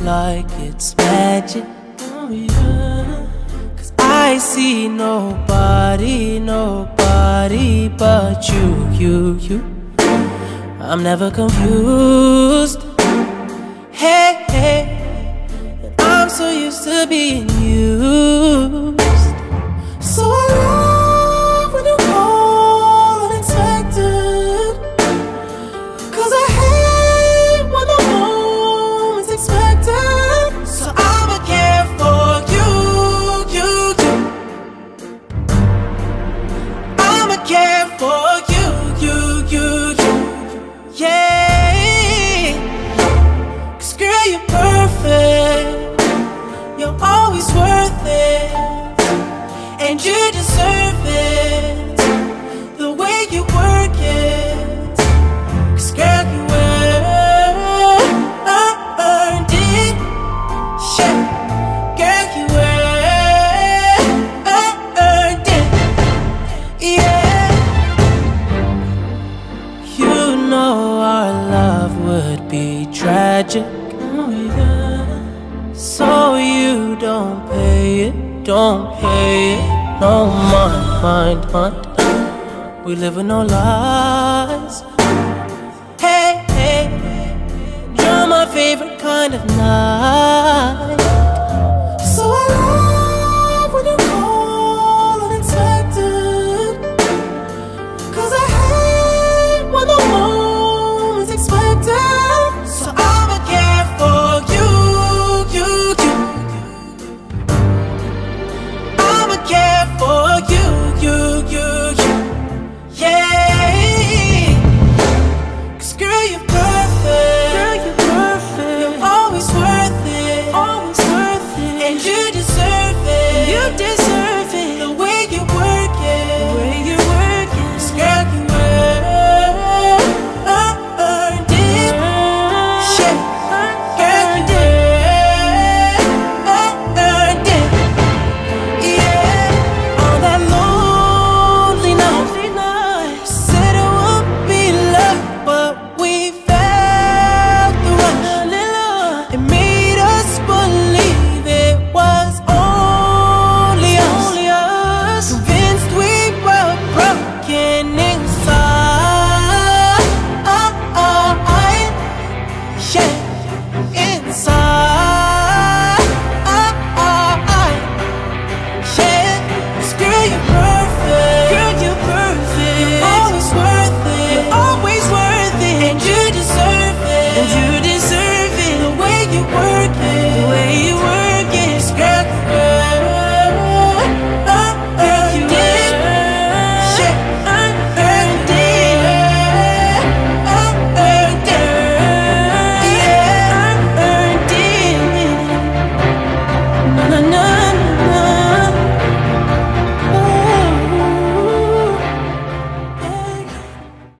like it's magic. Oh yeah. 'Cause I see nobody, nobody but you. I'm never confused. Hey, and I'm so used to being used. So I love when you call unexpected, 'cause I hate when the moment's expected. So I'ma care for you. I'ma care for you. Yeah, 'cause girl, you're perfect. You're always worth it, and you deserve it. The way you work it, 'cause girl, you earned it. Yeah, girl, you earned it. Yeah, you know our love would be tragic. Oh yeah. So you don't pay it. No mind. We live with no lies. Hey, you're my favorite kind of night.